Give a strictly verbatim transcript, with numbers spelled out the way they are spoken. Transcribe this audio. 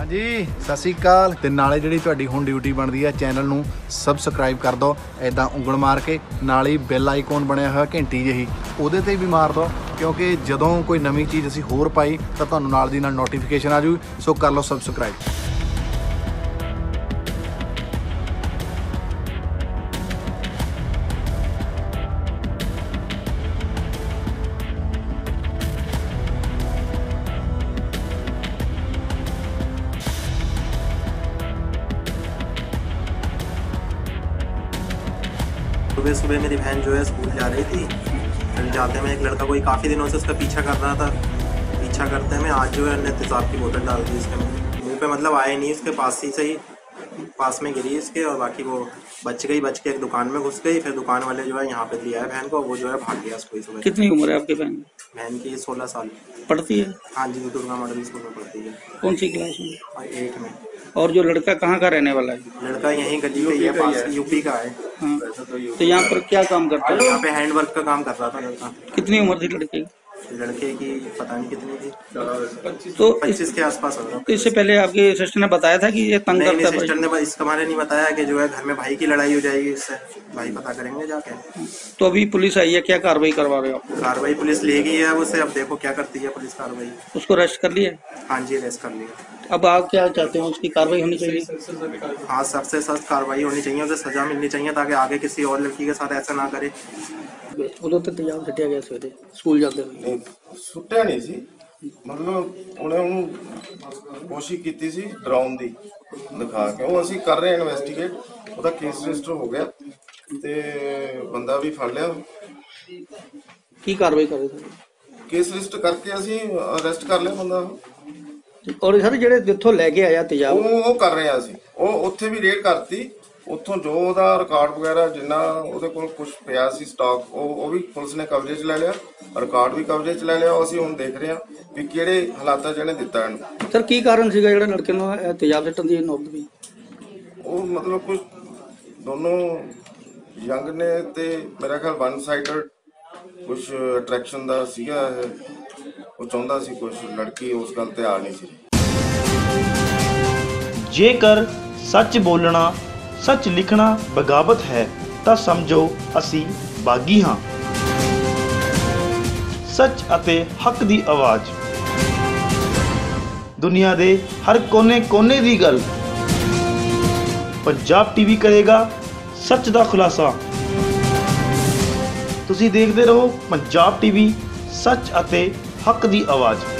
जी सत श्री अकाल। ते नाले जिहड़ी तुहाडी हुण ड्यूटी बनदी है चैनल नूं सबसक्राइब कर दो, इदां उंगल मार के नाल ही बैल आइकॉन बनया होया घंटी जही उहदे ते भी मार दो, क्योंकि जदों कोई नवीं चीज़ असीं होर पाई तां तुहानूं नाल दी नाल नोटिफिकेशन आ जूगी। सो कर लो सबसक्राइब। सुबह सुबह मेरी बहन जो है स्कूल जा रही थी। फिर जाते में एक लड़का कोई काफ़ी दिनों से उसका पीछा कर रहा था। पीछा करते में आज जो है हमने तेज़ाब की बोतल डाल दी इसके मुँह पे, मतलब आए नहीं, उसके पास ही सही पास में गिरी इसके, और बाकी वो बच गई। बच के एक दुकान में घुस गई। फिर दुकान वाले जो है यहाँ पे लिया है बहन को, वो जो है भाग गया उसको। सुबह कितनी उम्र है आपके बहन? बहन की सोलह साल पढ़ती है? हाँ जी, दुर्गा मॉडल स्कूल में पढ़ती है। कौन सी क्लास में? और एट में। और जो लड़का कहाँ का रहने वाला है? लड़का यहीं गली का ही है, पास यूपी का है। हाँ, तो यहाँ पर क्या काम करता है? यहाँ पे हैंड वर्क का काम कर रहा था लड़का। कितनी उम्र थी लड़के की? लड़के की पता नहीं कितनी थी, तो पच्चीस के आसपास होगा। तो इससे पहले आपके सिस्टर ने बताया था कि ये तंग नहीं, करता है? सिस्टर ने इसके बारे नहीं बताया कि जो है घर में भाई की लड़ाई हो जाएगी, इससे भाई पता करेंगे जाके। तो अभी पुलिस आई है, क्या कार्रवाई करवा रहे हो आप? कार्रवाई पुलिस ले गई है उससे, अब देखो क्या करती है पुलिस कार्रवाई। उसको अरेस्ट कर लिया? हाँ जी, अरेस्ट कर लिया। अब आप क्या चाहते हो, उसकी कार्रवाई होनी चाहिए? हाँ, सख्त से सख्त कार्रवाई होनी चाहिए, उसे सजा मिलनी चाहिए ताकि आगे किसी और लड़की के साथ ऐसा ना करे। उदों तो तेजाब सटिया गया सवेरे स्कूल जाते हुए? ਸੁੱਟਿਆ ਨਹੀਂ ਸੀ, ਮਤਲਬ ਉਹਨੇ ਉਹਨੂੰ ਕੋਸ਼ਿਸ਼ ਕੀਤੀ ਸੀ ਡਰਾਉਣ ਦੀ ਦਿਖਾ ਕੇ। ਉਹ ਅਸੀਂ ਕਰ ਰਹੇ ਇਨਵੈਸਟੀਗੇਟ, ਉਹਦਾ ਕੇਸ ਰਜਿਸਟਰ ਹੋ ਗਿਆ ਤੇ ਬੰਦਾ ਵੀ ਫੜ ਲਿਆ। ਕੀ ਕਾਰਵਾਈ ਕਰ ਰਹੇ ਸਰ? ਕੇਸ ਰਜਿਸਟਰ ਕਰਕੇ ਅਸੀਂ ਅਰੈਸਟ ਕਰ ਲਿਆ ਬੰਦਾ। ਔਰ ਸਰ ਜਿਹੜੇ ਜਿੱਥੋਂ ਲੈ ਕੇ ਆਇਆ ਤੇਜ਼ਾਬ, ਉਹ ਉਹ ਕਰ ਰਹੇ ਆ ਅਸੀਂ, ਉਹ ਉੱਥੇ ਵੀ ਰੇਡ ਕਰਤੀ। ਉੱਥੋਂ ਜੋ ਉਹਦਾ ਰਿਕਾਰਡ ਵਗੈਰਾ ਜਿੰਨਾ ਉਹਦੇ ਕੋਲ ਕੁਝ ਪਿਆ ਸੀ ਸਟਾਕ, ਉਹ ਉਹ ਵੀ ਪੁਲਿਸ ਨੇ ਕਬਜ਼ੇ 'ਚ ਲੈ ਲਿਆ, ਰਿਕਾਰਡ ਵੀ ਕਬਜ਼ੇ 'ਚ ਲੈ ਲਿਆ। ਅਸੀਂ ਹੁਣ ਦੇਖ ਰਹੇ ਹਾਂ ਵੀ ਕਿਹੜੇ ਹਾਲਾਤਾਂ 'ਚ ਇਹਨੇ ਦਿੱਤਾ ਇਹਨੂੰ। ਸਰ ਕੀ ਕਾਰਨ ਸੀਗਾ ਜਿਹੜਾ ਲੜਕੇ ਨੂੰ ਇਹ ਤੇਜ਼ਾਬ ਸੱਟਣ ਦੀ ਨੌਬਤ ਪਈ? ਉਹ ਮਤਲਬ ਕੁਝ ਦੋਨੋਂ ਯੰਗ ਨੇ ਤੇ ਮੇਰਾ ਖਿਆਲ ਵਨ ਸਾਈਡਡ ਕੁਝ ਅਟਰੈਕਸ਼ਨ ਦਾ ਸੀਗਾ। ਉਹ ਚਾਹੁੰਦਾ ਸੀ ਕੁਝ, ਲੜਕੀ ਉਸ ਗੱਲ ਤੇ ਆ ਨਹੀਂ ਸੀ। ਜੇਕਰ ਸੱਚ ਬੋਲਣਾ, ਸੱਚ ਲਿਖਣਾ ਬਗਾਵਤ ਹੈ ਤਾਂ ਸਮਝੋ ਅਸੀਂ ਬਾਗੀ ਹਾਂ। ਸੱਚ ਅਤੇ ਹੱਕ ਦੀ ਆਵਾਜ਼, ਦੁਨੀਆ ਦੇ ਹਰ ਕੋਨੇ-ਕੋਨੇ ਦੀ ਗੱਲ। ਪੰਜਾਬ ਟੀਵੀ ਕਰੇਗਾ ਸੱਚ ਦਾ ਖੁਲਾਸਾ। ਤੁਸੀਂ ਦੇਖਦੇ ਰਹੋ ਪੰਜਾਬ ਟੀਵੀ, ਸੱਚ ਅਤੇ ਹੱਕ ਦੀ ਆਵਾਜ਼।